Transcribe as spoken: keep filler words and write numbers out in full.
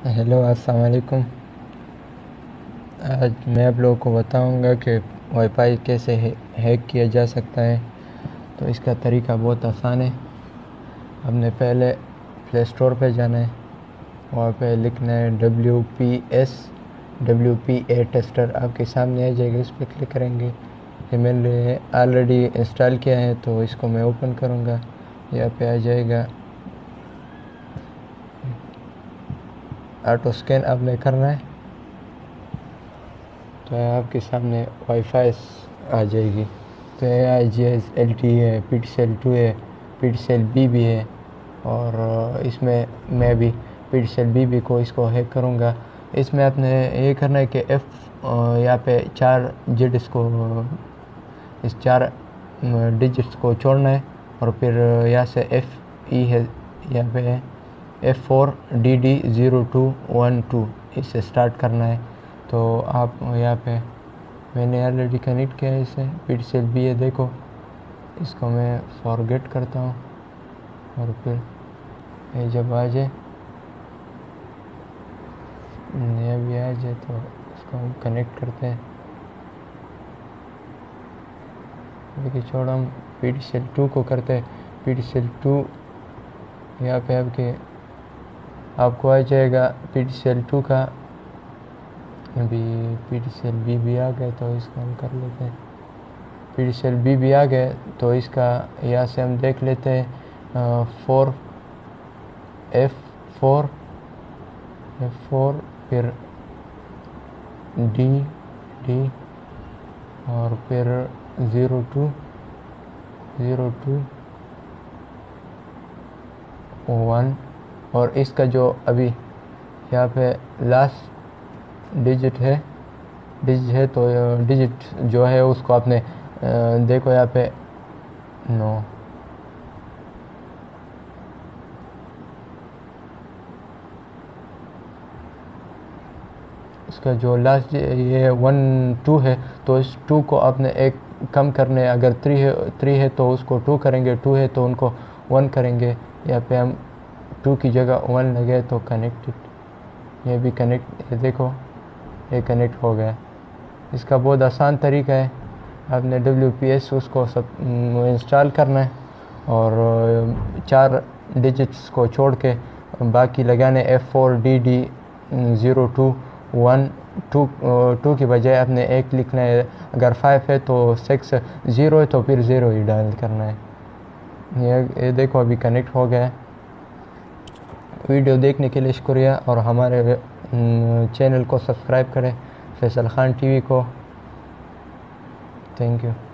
Hello अस्सलाम वालेकुम। आज मैं आप लोगों को बताऊंगा कि वाईफाई कैसे हैक किया जा सकता है। तो इसका तरीका बहुत आसान है। हमने पहले प्ले स्टोर पे जाना है, वहाँ पे लिखना है W P S W P A tester, आपके सामने आ जाएगा। इस पर क्लिक करेंगे। ये मैंने ऑलरेडी इंस्टॉल किया है तो इसको मैं ओपन करूँगा। यहाँ पे आ जाएगा ऑटो स्कैन, आपने करना है तो आपके सामने वाईफाई आ जाएगी। तो I G S L T है, P T C L two है, P T C L B भी है। और इसमें मैं भी P T C L B भी को इसको हैक करूँगा। इसमें आपने ये करना है कि एफ यहाँ पे चार डिजिट्स को इस चार डिजिट्स को छोड़ना है और फिर यहाँ से एफ ई है, यहाँ पे है F four D D zero two one two, इससे स्टार्ट करना है। तो आप यहाँ पे मैंने ऑलरेडी कनेक्ट किया है इसे, P T C L B है, देखो इसको मैं फॉरगेट करता हूँ और फिर ये जब आ जाए ये भी आ जाए तो इसको हम कनेक्ट करते हैं। देखिए छोड़ो, हम P T C L two को करते हैं। P T C L two यहाँ पे आपके आपको आ जाएगा P T C L two का। अभी P T C L B भी आ गए तो इसको हम कर लेते हैं। P T C L B भी आ गए तो इसका यहाँ से हम देख लेते हैं four F four F four फिर डी डी और फिर zero two zero two one. और इसका जो अभी यहाँ पे लास्ट डिजिट है डिजिट है तो डिजिट जो है उसको आपने देखो यहाँ पे नो इसका जो लास्ट ये वन टू है तो इस टू को आपने एक कम करने, अगर थ्री है थ्री है तो उसको टू करेंगे, टू है तो उनको वन करेंगे। यहाँ पे हम टू की जगह वन लगे तो कनेक्टेड, ये भी कनेक्ट, ये देखो ये कनेक्ट हो गया। इसका बहुत आसान तरीका है। आपने डब्ल्यू पी एस उसको सब इंस्टॉल करना है और चार डिजिट्स को छोड़ के बाकी लगाने F four D D zero two one two two की बजाय आपने एक लिखना है। अगर फाइव है तो सिक्स, ज़ीरो है तो फिर ज़ीरो ही डायल करना है। ये ये देखो अभी कनेक्ट हो गया है। वीडियो देखने के लिए शुक्रिया और हमारे चैनल को सब्सक्राइब करें, फैसल खान टीवी को। Thank you.